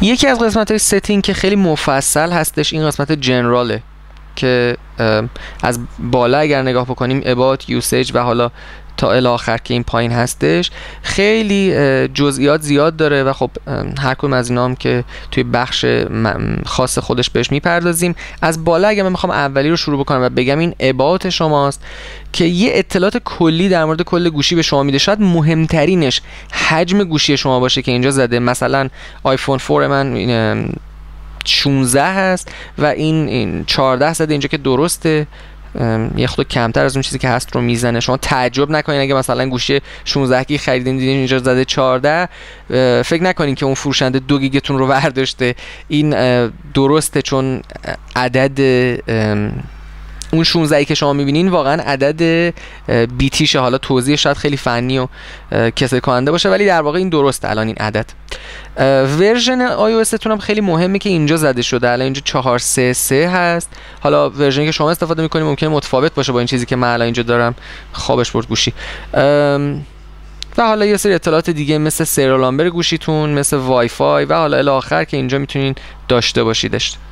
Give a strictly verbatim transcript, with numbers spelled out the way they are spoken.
یکی از قسمت‌های ستینگ که خیلی مفصل هستش این قسمت جنراله که از بالا اگر نگاه بکنیم اباوت، یوسیج و حالا تا الی آخر که این پایین هستش خیلی جزئیات زیاد داره و خب هر کدوم از اینا هم که توی بخش خاص خودش بهش میپردازیم. از بالا اگه من میخوام اولی رو شروع بکنم و بگم این اباوت شماست که یه اطلاعات کلی در مورد کل گوشی به شما میده. شاید مهمترینش حجم گوشی شما باشه که اینجا زده. مثلا آیفون فور من شانزده هست و این, این چهارده زده اینجا که درسته، یه خود کمتر از اون چیزی که هست رو میزنه. شما تعجب نکنین اگه مثلا گوشی شانزده گیگ خریدین دیدین اینجا زده چهارده، فکر نکنین که اون فروشنده دو گیگتون رو برداشته. این درسته چون عدد اون شانزده که شما میبینین واقعا عدد بیتیشه. حالا توضیح شاید خیلی فنی و کسل کننده باشه ولی در واقع این درسته الان این عدد. ورژن آی او اس تون هم خیلی مهمه که اینجا زده شده. الان اینجا چهار سه سه هست. حالا ورژنی که شما استفاده میکنید ممکنه متفاوت باشه با این چیزی که من الان اینجا دارم. خوابش برد گوشی. و حالا یه سری اطلاعات دیگه مثل سریال نامبر گوشیتون، مثل وای فای و حالا الی آخر که اینجا میتونین داشته باشیدش.